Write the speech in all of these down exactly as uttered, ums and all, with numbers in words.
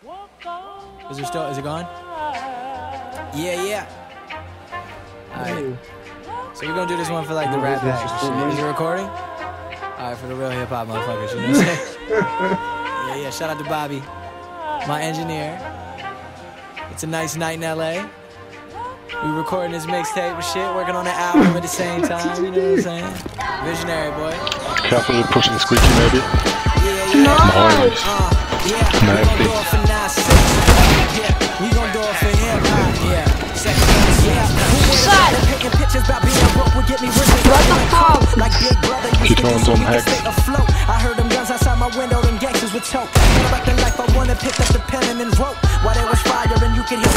Is it still? Is it gone? Yeah, yeah. Alright. So we're gonna do this one for like the rap bag. Is it recording? Alright, for the real hip hop motherfuckers, you know what I'm saying? Yeah, yeah. Shout out to Bobby, my engineer. It's a nice night in L A. We recording this mixtape and shit, working on the album at the same time, you know what I'm saying? Visionary, boy. Careful with pushing the squeaky, maybe. Yeah, yeah. Nice. Uh, yeah. Nasty. We gon' do it for nine six. Yeah, we gon' do it for hip hop. Yeah. Second yeah. Shut. Taking pictures about being broke would get me rich. What the fuck? Like Big Brother used to do so we could stay afloat. I heard them guns outside my window, them gangsters would choke. About the life I wanna pick up the pen and then wrote. While there was fire and you could hear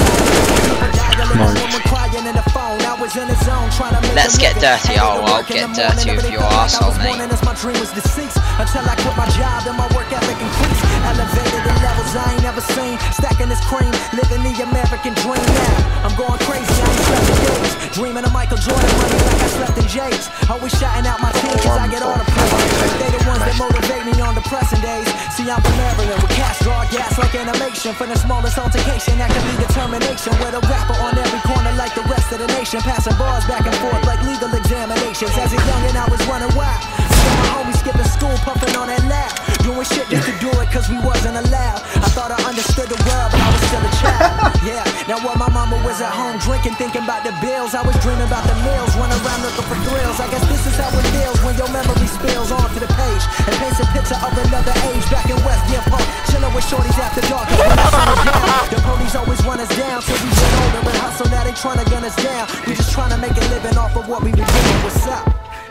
Let's get dirty. Oh, I'll get dirty with your arsehole, mate. My dream was deceased until I quit my job and my work ethic increased. Elevated in levels I ain't never seen. Stacking this cream, living the American dream now. I'm going crazy, I ain't slept in days. Dreaming of Michael Jordan money like I slept in J's. Always shouting out my team cause I get all the praise. They the ones that motivate me on depressing days. See, I'm from Maryland with cast draw gas like animation. For the smallest altercation that can lead determination. With a rapper on every corner like the rest of the nation. Passing bars back and forth like legal examinations. As a youngin' I was running wild. Saw my homies skipping school, puffing on that lap. Doing shit just to do it cause we wasn't allowed. I thought I understood the world but I was still a child. Yeah, now while my mama was at home drinking, thinking about the bills, I was dreaming about the meals, running around looking for thrills. I guess this is how it feels when your memory spills onto the page and paints a picture of another age. Back in West Gift Park, chillin' with shorties after dark. When I settle down, the police always run us down till we get older and hustle. Now they tryna gun us down. We just tryna make a living off of what we been doing. What's up?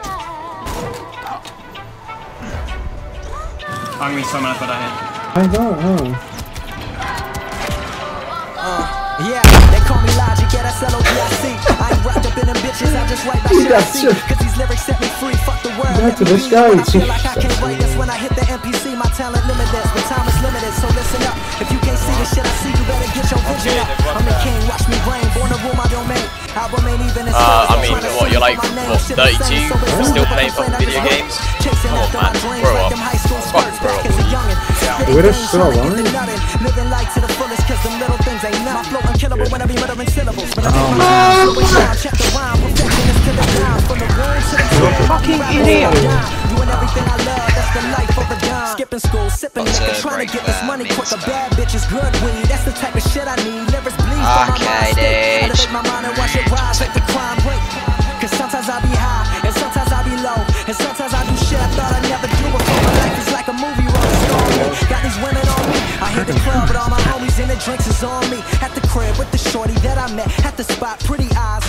Ang may sama na pa dahil. I don't know. Uh, yeah, they call me Logic, yeah, that's L O G I C. I ain't wrapped up in them bitches, I just write my shit I see. Cause these lyrics set me free, fuck the world. Back to this guy. I feel like I can't write this when I hit the N P C. My talent limitless, but time is limited, so listen up. If you can't see the shit I see, you better get your vision up. I'm the king, watch me reign, born to rule my domain. Album ain't even as Uh, I mean, what, you're like, what, thirty-two, still playing fucking video games? Come on, man, grow up. Fucking grow up. Where is so long? Living life to the fullest cause them little things ain't nothing. Flow unkillable when I be muttering syllables. But I check the rhyme, perfectionist to the ground. From the words to the fucking idiot. Doing everything I love, that's the life of a dime. Skipping school, sipping liquor, trying to get this money quick. A bad bitch is good weed, that's the type of shit I need. Lyrics bleed from my mind state. Elevate my mind and watch it rise like the crime break. Cause sometimes I be high, and sometimes I be low. And sometimes I do shit I thought I'd never do before. My life is like a movie rolling story. Got these women on me, I hit the club with all my homies and the drinks is on me. At the crib with the shorty that I met, at the spot, pretty eyes.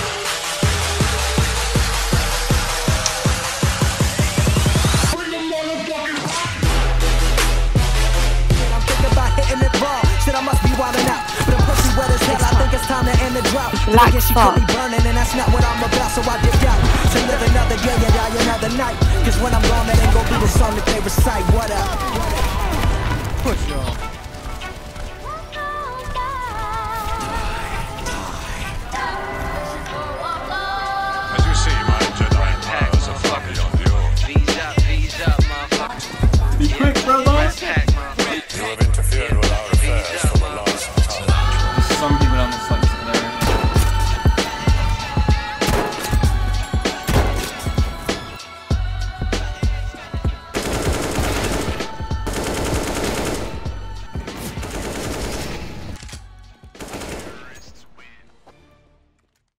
I'm thinking about hitting it raw, shit I must be wildin' out. But the pussy wet as hell, I think it's time to end the drought. I guess she could be burning and that's not what I'm about, so I dipped out. To live another day and die another night. Cause when I'm gone, that ain't gon' be the song that they recite. What up?